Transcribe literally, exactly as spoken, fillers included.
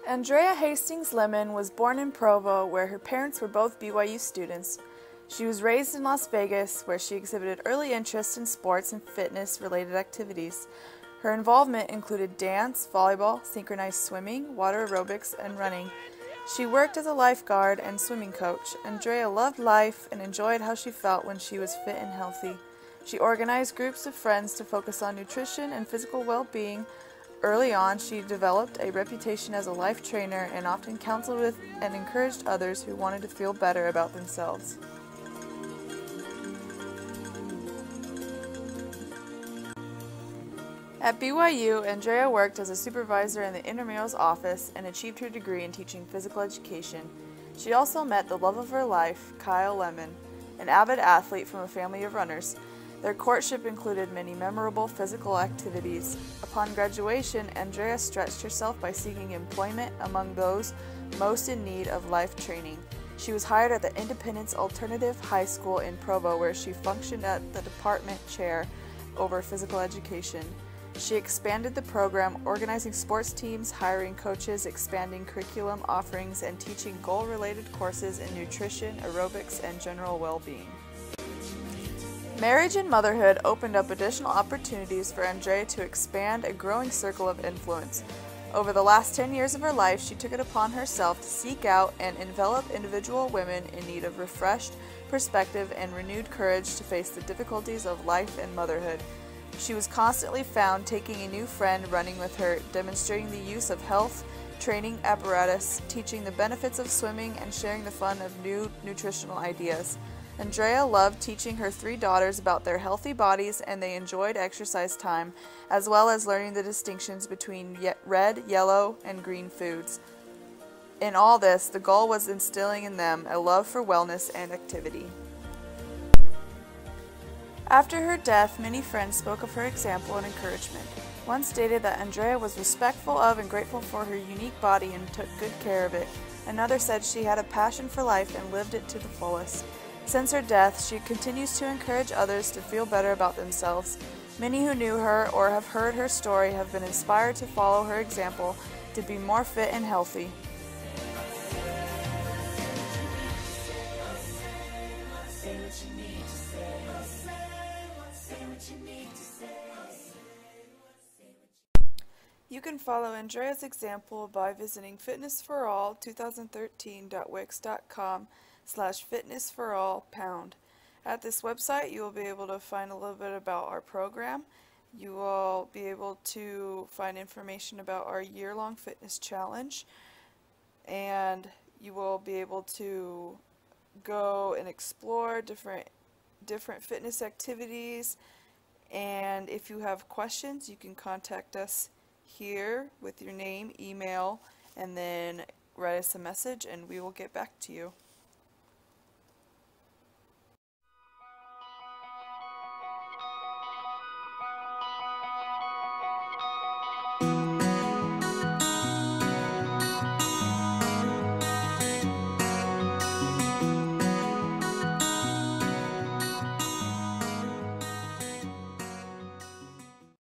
Andrea Hastings Lemmon was born in Provo, where her parents were both B Y U students. She was raised in Las Vegas, where she exhibited early interest in sports and fitness-related activities. Her involvement included dance, volleyball, synchronized swimming, water aerobics, and running. She worked as a lifeguard and swimming coach. Andrea loved life and enjoyed how she felt when she was fit and healthy. She organized groups of friends to focus on nutrition and physical well-being. Early on, she developed a reputation as a life trainer and often counseled with and encouraged others who wanted to feel better about themselves. At B Y U, Andrea worked as a supervisor in the intramurals office and achieved her degree in teaching physical education. She also met the love of her life, Kyle Lemmon, an avid athlete from a family of runners. Their courtship included many memorable physical activities. Upon graduation, Andrea stretched herself by seeking employment among those most in need of life training. She was hired at the Independence Alternative High School in Provo, where she functioned as the department chair over physical education. She expanded the program, organizing sports teams, hiring coaches, expanding curriculum offerings, and teaching goal-related courses in nutrition, aerobics, and general well-being. Marriage and motherhood opened up additional opportunities for Andrea to expand a growing circle of influence. Over the last ten years of her life, she took it upon herself to seek out and envelop individual women in need of refreshed perspective and renewed courage to face the difficulties of life and motherhood. She was constantly found taking a new friend running with her, demonstrating the use of health training apparatus, teaching the benefits of swimming, and sharing the fun of new nutritional ideas. Andrea loved teaching her three daughters about their healthy bodies, and they enjoyed exercise time, as well as learning the distinctions between red, yellow, and green foods. In all this, the goal was instilling in them a love for wellness and activity. After her death, many friends spoke of her example and encouragement. One stated that Andrea was respectful of and grateful for her unique body and took good care of it. Another said she had a passion for life and lived it to the fullest. Since her death, she continues to encourage others to feel better about themselves. Many who knew her or have heard her story have been inspired to follow her example to be more fit and healthy. You can follow Andrea's example by visiting fitness for all twenty thirteen dot wix dot com slash fitness for all pound. At this website, you will be able to find a little bit about our program. You will be able to find information about our year-long fitness challenge, and you will be able to go and explore different different fitness activities. And if you have questions, you can contact us here with your name, email, and then write us a message, and we will get back to you.